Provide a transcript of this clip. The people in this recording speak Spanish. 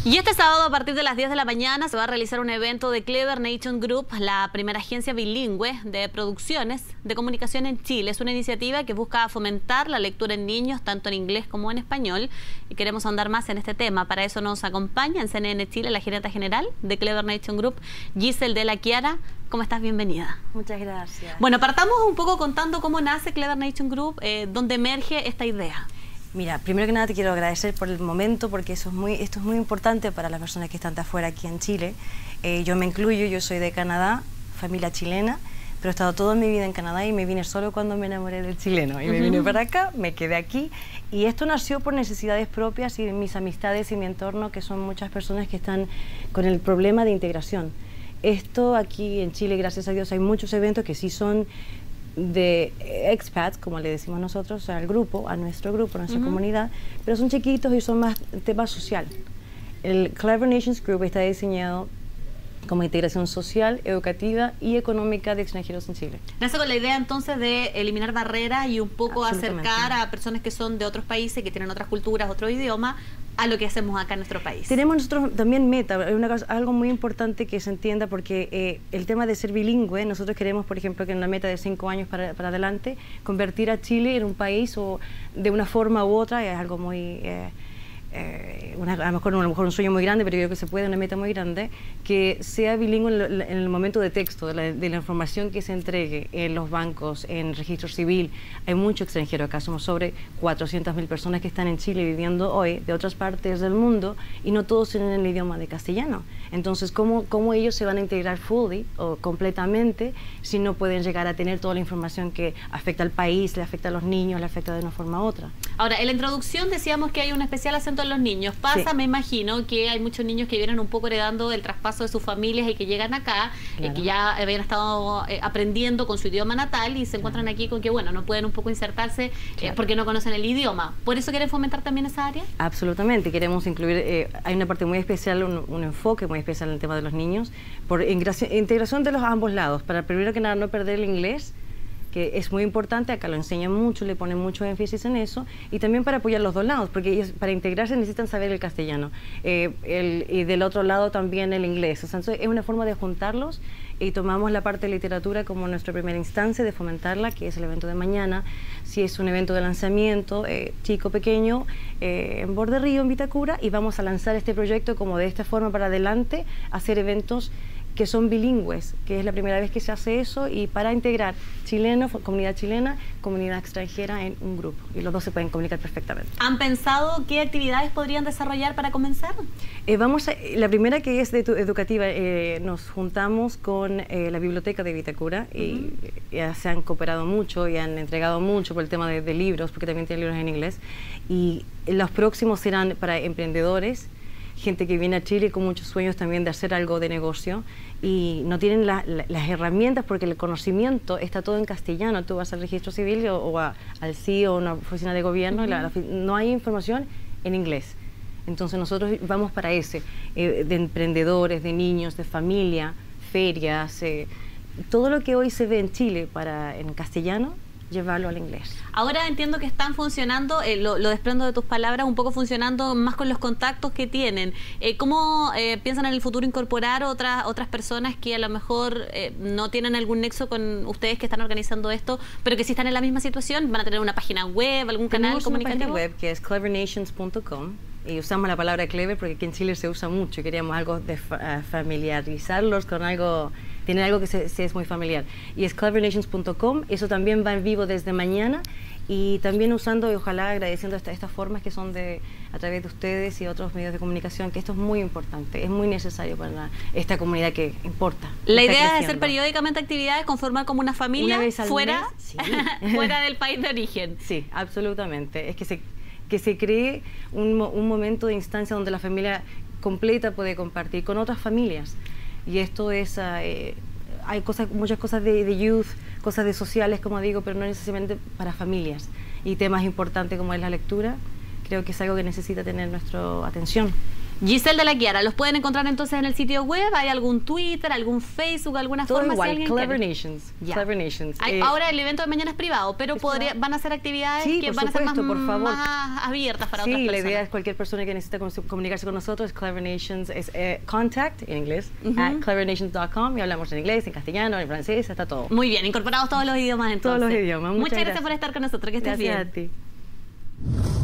Y este sábado a partir de las 10 de la mañana se va a realizar un evento de Clever Nation Group, la primera agencia bilingüe de producciones de comunicación en Chile. Es una iniciativa que busca fomentar la lectura en niños, tanto en inglés como en español, y queremos ahondar más en este tema. Para eso nos acompaña en CNN Chile la gerente general de Clever Nation Group, Giselle de la Chiara. ¿Cómo estás? Bienvenida. Muchas gracias. Bueno, partamos un poco contando cómo nace Clever Nation Group, dónde emerge esta idea. Mira, primero que nada te quiero agradecer por el momento, porque esto es muy importante para las personas que están de afuera aquí en Chile. Yo me incluyo, yo soy de Canadá, familia chilena, pero he estado toda mi vida en Canadá y me vine solo cuando me enamoré del chileno. Y me vine para acá, me quedé aquí. Y esto nació por necesidades propias y de mis amistades y mi entorno, que son muchas personas que están con el problema de integración. Esto aquí en Chile, gracias a Dios, hay muchos eventos que sí son de expats, como le decimos nosotros, al grupo, a nuestro grupo, a nuestra comunidad, pero son chiquitos y son más tema social. El Clever Nations Group está diseñado como integración social, educativa y económica de extranjeros en Chile. Nace con la idea entonces de eliminar barreras y un poco acercar a personas que son de otros países, que tienen otras culturas, otro idioma, a lo que hacemos acá en nuestro país. Tenemos nosotros también meta, algo muy importante que se entienda, porque el tema de ser bilingüe, nosotros queremos, por ejemplo, que en una meta de 5 años para adelante, convertir a Chile en un país o de una forma u otra, es algo muy... a lo mejor un sueño muy grande, pero yo creo que se puede, una meta muy grande, que sea bilingüe en el momento de texto, de la información que se entregue en los bancos, en el registro civil. Hay mucho extranjero acá, somos sobre 400.000 personas que están en Chile viviendo hoy de otras partes del mundo y no todos tienen el idioma de castellano. Entonces, ¿cómo ellos se van a integrar fully o completamente si no pueden llegar a tener toda la información que afecta al país, le afecta a los niños, le afecta de una forma u otra? Ahora, en la introducción decíamos que hay un especial acento en los niños. Pasa, sí, me imagino, que hay muchos niños que vienen un poco heredando el traspaso de sus familias y que llegan acá, claro, que ya habían estado aprendiendo con su idioma natal y se encuentran aquí con que, bueno, no pueden un poco insertarse, claro, porque no conocen el idioma. ¿Por eso quieren fomentar también esa área? Absolutamente, queremos incluir, hay una parte muy especial, un enfoque muy especial en el tema de los niños, por integración de los ambos lados, para primero que nada no perder el inglés, que es muy importante, acá lo enseñan mucho, le ponen mucho énfasis en eso, y también para apoyar los dos lados, porque ellos para integrarse necesitan saber el castellano, y del otro lado también el inglés. O sea, es una forma de juntarlos, y tomamos la parte de literatura como nuestra primera instancia de fomentarla, que es el evento de mañana. Si es un evento de lanzamiento, chico, pequeño, en Borde Río, en Vitacura, y vamos a lanzar este proyecto como de esta forma para adelante, hacer eventos que son bilingües, que es la primera vez que se hace eso, y para integrar chilenos, comunidad chilena, comunidad extranjera en un grupo, y los dos se pueden comunicar perfectamente. ¿Han pensado qué actividades podrían desarrollar para comenzar? La primera, que es educativa, nos juntamos con la biblioteca de Vitacura, y ya se han cooperado mucho y han entregado mucho por el tema de libros, porque también tienen libros en inglés, y los próximos serán para emprendedores, gente que viene a Chile con muchos sueños también de hacer algo de negocio y no tienen las herramientas, porque el conocimiento está todo en castellano. Tú vas al registro civil o al CIE o a una oficina de gobierno, y no hay información en inglés. Entonces nosotros vamos para ese, de emprendedores, de niños, de familia, ferias, todo lo que hoy se ve en Chile en castellano, llevarlo al inglés. Ahora entiendo que están funcionando, lo desprendo de tus palabras, un poco funcionando más con los contactos que tienen. ¿Cómo piensan en el futuro incorporar otras personas que a lo mejor no tienen algún nexo con ustedes que están organizando esto, pero que sí están en la misma situación? ¿Van a tener una página web, algún canal comunicativo? Tenemos una página web que es clevernations.com, y usamos la palabra clever porque aquí en Chile se usa mucho y queríamos algo de familiarizarlos con algo, tener algo que se es muy familiar. Y es clevernations.com, eso también va en vivo desde mañana, y también usando y ojalá agradeciendo estas formas que son a través de ustedes y otros medios de comunicación, que esto es muy importante, es muy necesario para esta comunidad que importa. La idea es hacer periódicamente actividades, conformar como una familia fuera, sí, fuera del país de origen. Sí, absolutamente. Es que se cree un momento de instancia donde la familia completa puede compartir con otras familias. Y esto es, hay muchas cosas de youth, cosas de sociales, como digo, pero no necesariamente para familias. Y temas importantes como es la lectura, creo que es algo que necesita tener nuestra atención. Giselle de la Chiara, ¿los pueden encontrar entonces en el sitio web? ¿Hay algún Twitter, algún Facebook, alguna Todo forma? igual, Si alguien Clever quiere. Nations. Ya. Clever Nations. Ahora el evento de mañana es privado, pero van a ser actividades Sí, que por van a ser supuesto, por favor. más abiertas para otras Sí, personas. la idea es cualquier persona que necesita comunicarse con nosotros, Clever Nations, es contact en inglés, at clevernations.com, y hablamos en inglés, en castellano, en francés, está todo. Muy bien, incorporados todos los idiomas entonces. Todos los idiomas. Muchas gracias gracias por estar con nosotros, que estés bien. Gracias a ti.